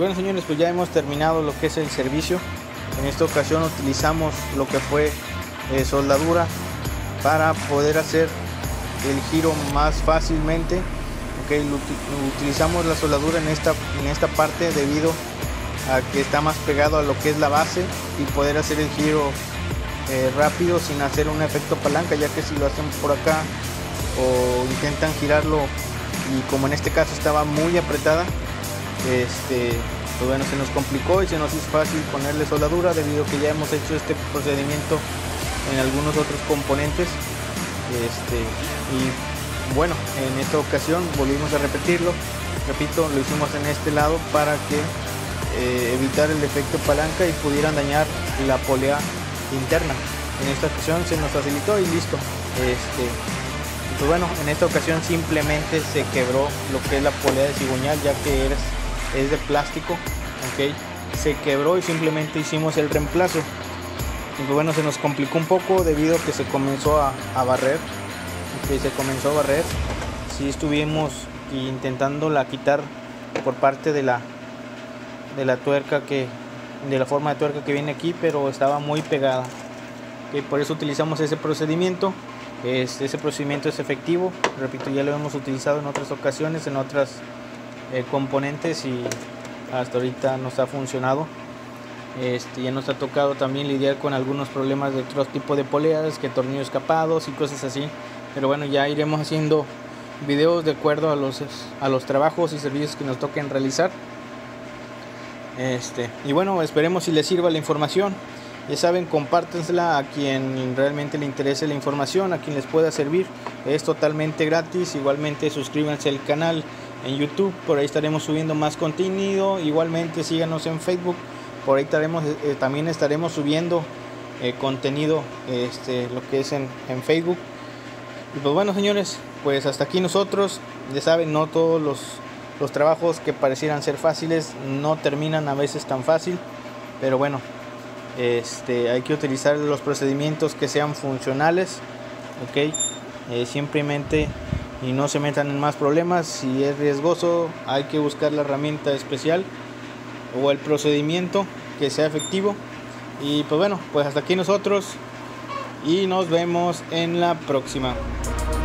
bueno, señores, pues ya hemos terminado lo que es el servicio. En esta ocasión utilizamos lo que fue soldadura para poder hacer el giro más fácilmente. Okay, utilizamos la soldadura en esta parte debido a que está más pegado a lo que es la base y poder hacer el giro rápido sin hacer un efecto palanca, ya que si lo hacen por acá o intentan girarlo y como en este caso estaba muy apretada, pues bueno, se nos complicó y se nos hizo fácil ponerle soldadura debido a que ya hemos hecho este procedimiento en algunos otros componentes. Y bueno, en esta ocasión volvimos a repetirlo. Repito, lo hicimos en este lado para que evitar el efecto palanca y pudieran dañar la polea interna. En esta ocasión se nos facilitó y listo. Pues bueno, en esta ocasión simplemente se quebró lo que es la polea de cigüeñal, ya que es de plástico. Okay, se quebró y simplemente hicimos el reemplazo. Y pues bueno, se nos complicó un poco debido a que se comenzó a barrer. Se comenzó a barrer. Sí, estuvimos intentándola quitar por parte de la tuerca de la forma de tuerca que viene aquí, pero estaba muy pegada. Okay, por eso utilizamos ese procedimiento. Ese procedimiento es efectivo. Repito, ya lo hemos utilizado en otras ocasiones, en otras componentes, y hasta ahorita nos ha funcionado. Ya nos ha tocado también lidiar con algunos problemas de otro tipo de poleas, que tornillos escapados y cosas así. Pero bueno, ya iremos haciendo videos de acuerdo a los trabajos y servicios que nos toquen realizar. Y bueno, esperemos si les sirva la información. Ya saben, compártensela a quien realmente le interese la información, a quien les pueda servir. Es totalmente gratis. Igualmente suscríbanse al canal en YouTube, por ahí estaremos subiendo más contenido. Igualmente síganos en Facebook, por ahí también estaremos subiendo contenido, lo que es en Facebook. Y pues bueno, señores, pues hasta aquí nosotros. Ya saben, no todos los trabajos que parecieran ser fáciles no terminan a veces tan fácil, pero bueno, hay que utilizar los procedimientos que sean funcionales, ok, simplemente, y no se metan en más problemas. Si es riesgoso, hay que buscar la herramienta especial o el procedimiento que sea efectivo. Y pues bueno, pues hasta aquí nosotros y nos vemos en la próxima.